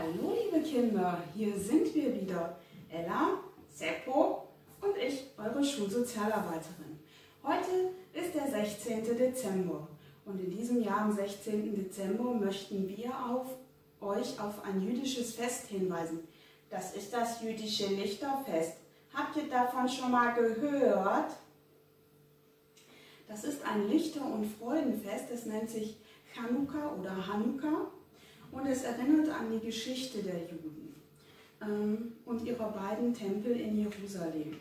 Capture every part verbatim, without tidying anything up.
Hallo liebe Kinder, hier sind wir wieder, Ella, Seppo und ich, eure Schulsozialarbeiterin. Heute ist der sechzehnte Dezember und in diesem Jahr am sechzehnten Dezember möchten wir auf, euch auf ein jüdisches Fest hinweisen. Das ist das jüdische Lichterfest. Habt ihr davon schon mal gehört? Das ist ein Lichter- und Freudenfest, es nennt sich Chanukka oder Hanukkah und es erinnert an die Geschichte der Juden ähm, und ihrer beiden Tempel in Jerusalem.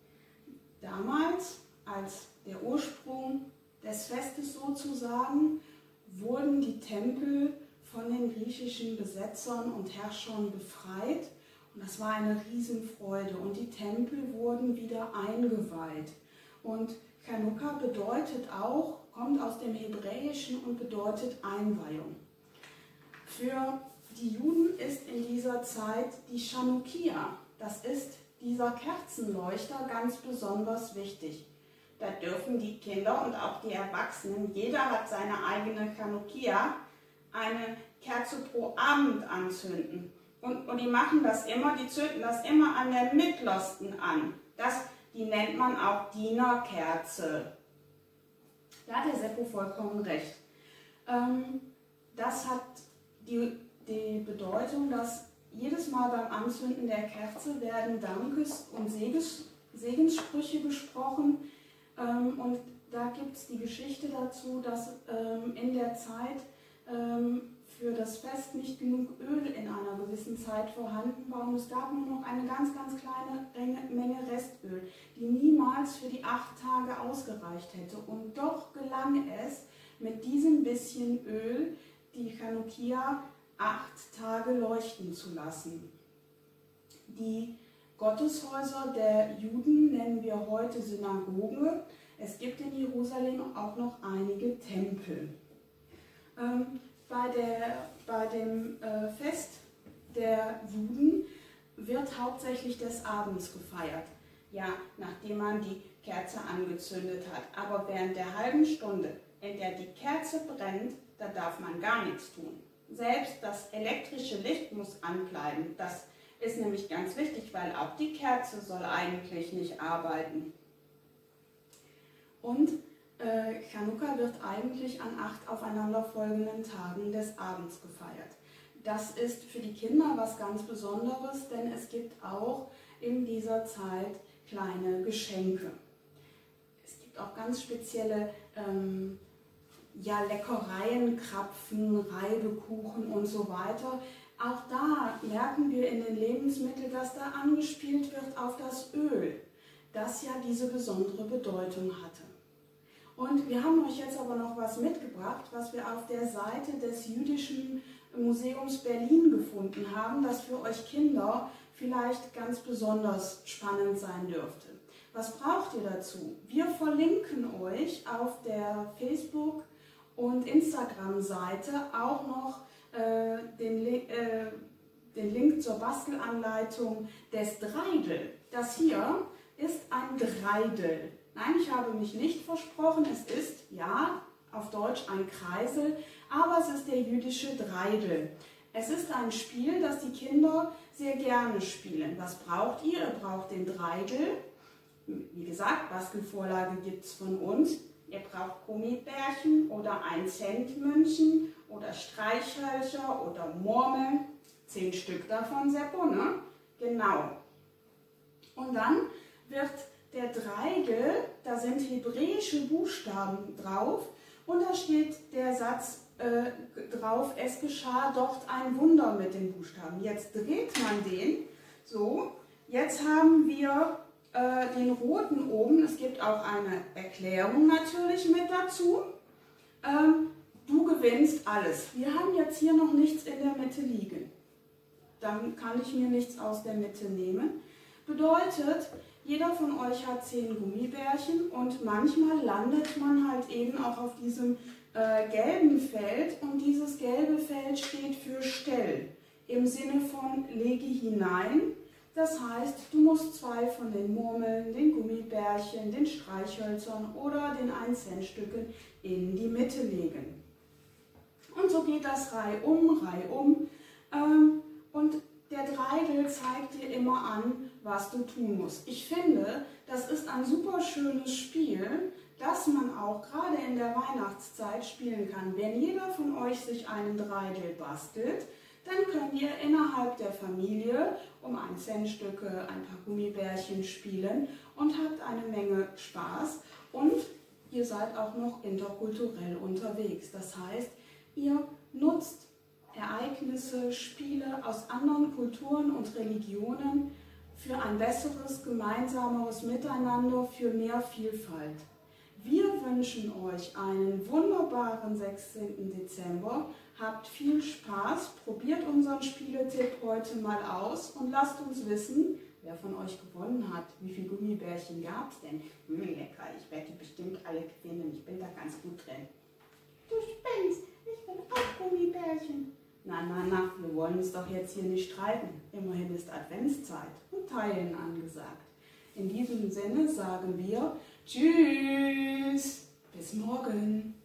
Damals, als der Ursprung des Festes sozusagen, wurden die Tempel von den griechischen Besetzern und Herrschern befreit und das war eine Riesenfreude und die Tempel wurden wieder eingeweiht. Und Chanukka bedeutet auch, kommt aus dem Hebräischen und bedeutet Einweihung. Für die Juden ist in dieser Zeit die Chanukia, das ist dieser Kerzenleuchter, ganz besonders wichtig. Da dürfen die Kinder und auch die Erwachsenen, jeder hat seine eigene Chanukia, eine Kerze pro Abend anzünden. Und, und die machen das immer, die zünden das immer an der mittlersten an. Das, die nennt man auch Dienerkerze. Da hat der Seppo vollkommen recht. Ähm, das hat die, die Bedeutung, dass jedes Mal beim Anzünden der Kerze werden Dankes- und Segens, Segenssprüche gesprochen. Ähm, und da gibt es die Geschichte dazu, dass ähm, in der Zeit ähm, für das Fest nicht genug Öl in einer gewissen Zeit vorhanden war und es gab nur noch eine ganz, ganz kleine Menge Restöl, die niemals für die acht Tage ausgereicht hätte. Und doch gelang es, mit diesem bisschen Öl die Chanukia acht Tage leuchten zu lassen. Die Gotteshäuser der Juden nennen wir heute Synagoge. Es gibt in Jerusalem auch noch einige Tempel. Ähm, bei, der, bei dem äh, Fest der Juden wird hauptsächlich des Abends gefeiert. Ja, nachdem man die Kerze angezündet hat. Aber während der halben Stunde, in der die Kerze brennt, da darf man gar nichts tun. Selbst das elektrische Licht muss anbleiben. Das ist nämlich ganz wichtig, weil auch die Kerze soll eigentlich nicht arbeiten. Und äh, Chanukka wird eigentlich an acht aufeinanderfolgenden Tagen des Abends gefeiert. Das ist für die Kinder was ganz Besonderes, denn es gibt auch in dieser Zeit kleine Geschenke. Es gibt auch ganz spezielle ähm, ja, Leckereien, Krapfen, Reibekuchen und so weiter. Auch da merken wir in den Lebensmitteln, dass da angespielt wird auf das Öl, das ja diese besondere Bedeutung hatte. Und wir haben euch jetzt aber noch was mitgebracht, was wir auf der Seite des Jüdischen Museums Berlin gefunden haben, das für euch Kinder vielleicht ganz besonders spannend sein dürfte. Was braucht ihr dazu? Wir verlinken euch auf der Facebook- und Instagram-Seite auch noch äh, den, äh, den Link zur Bastelanleitung des Dreidel. Das hier ist ein Dreidel. Nein, ich habe mich nicht versprochen, es ist, ja, auf Deutsch ein Kreisel, aber es ist der jüdische Dreidel. Es ist ein Spiel, das die Kinder sehr gerne spielen. Was braucht ihr? Ihr braucht den Dreidel. Wie gesagt, Bastelvorlage gibt es von uns. Ihr braucht Gummibärchen oder ein Cent München oder Streichhölzer oder Murmeln. Zehn Stück davon, Seppo, ne? Genau. Und dann wird der Dreidel, da sind hebräische Buchstaben drauf und da steht der Satz äh, drauf, es geschah dort ein Wunder mit den Buchstaben. Jetzt dreht man den so. Jetzt haben wir äh, den roten oben. Es gibt auch eine Erklärung natürlich mit dazu. Ähm, du gewinnst alles. Wir haben jetzt hier noch nichts in der Mitte liegen. Dann kann ich mir nichts aus der Mitte nehmen. Bedeutet, jeder von euch hat zehn Gummibärchen und manchmal landet man halt eben auch auf diesem äh, gelben Feld und dieses gelbe Feld steht für Stell, im Sinne von lege hinein. Das heißt, du musst zwei von den Murmeln, den Gummibärchen, den Streichhölzern oder den ein Cent Stücken in die Mitte legen. Und so geht das reihum, reihum. Ähm, und der Dreidel zeigt dir immer an, was du tun musst. Ich finde, das ist ein super schönes Spiel, das man auch gerade in der Weihnachtszeit spielen kann. Wenn jeder von euch sich einen Dreidel bastelt, dann könnt ihr innerhalb der Familie um ein Centstücke, ein paar Gummibärchen spielen und habt eine Menge Spaß und ihr seid auch noch interkulturell unterwegs. Das heißt, ihr nutzt Ereignisse, Spiele aus anderen Kulturen und Religionen für ein besseres, gemeinsameres Miteinander, für mehr Vielfalt. Wir wünschen euch einen wunderbaren sechzehnten Dezember. Habt viel Spaß, probiert unseren Spieletipp heute mal aus und lasst uns wissen, wer von euch gewonnen hat. Wie viele Gummibärchen gab es denn? Hm, lecker, ich werde bestimmt alle gewinnen, ich bin da ganz gut drin. Du spinnst, ich will auch Gummibärchen. Na, na, na, wir wollen uns doch jetzt hier nicht streiten. Immerhin ist Adventszeit und Teilen angesagt. In diesem Sinne sagen wir Tschüss, bis morgen.